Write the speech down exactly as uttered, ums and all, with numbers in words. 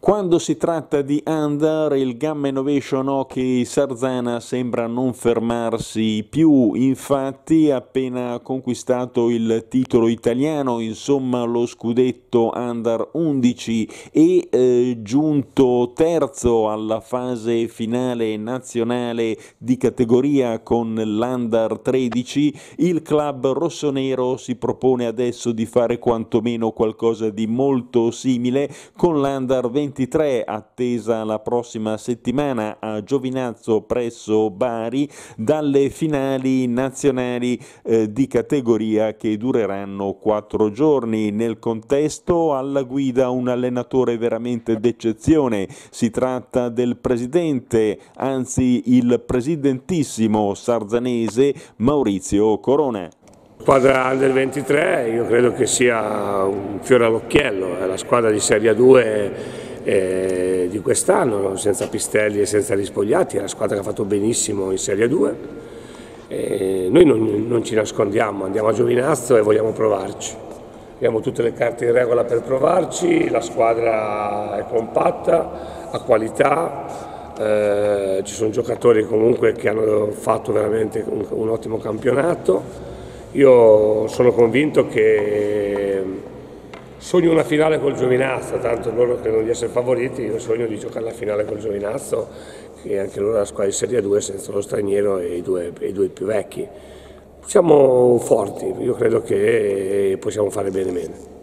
Quando si tratta di under, il Gamma Innovation Hockey Sarzana sembra non fermarsi più, infatti ha appena conquistato il titolo italiano, insomma lo scudetto under undici e eh, giunto terzo alla fase finale nazionale di categoria con l'Under tredici, il club rossonero si propone adesso di fare quantomeno qualcosa di molto simile con l'Under ventitré, attesa la prossima settimana a Giovinazzo presso Bari dalle finali nazionali eh, di categoria che dureranno quattro giorni. Nel contesto alla guida un allenatore veramente d'eccezione, si tratta del presidente, anzi il presidentissimo sarzanese Maurizio Corona. La squadra Under ventitré io credo che sia un fiore all'occhiello, è la squadra di Serie due eh, di quest'anno, senza Pistelli e senza Rispogliati, è la squadra che ha fatto benissimo in Serie due. E noi non, non ci nascondiamo, andiamo a Giovinazzo e vogliamo provarci. Abbiamo tutte le carte in regola per provarci, la squadra è compatta, ha qualità, eh, ci sono giocatori comunque che hanno fatto veramente un, un ottimo campionato. Io sono convinto che sogno una finale col Giovinazzo, tanto loro credono di essere favoriti, io sogno di giocare la finale col Giovinazzo, che anche loro è la squadra di Serie due senza lo straniero e i due, i due più vecchi. Siamo forti, io credo che possiamo fare bene bene.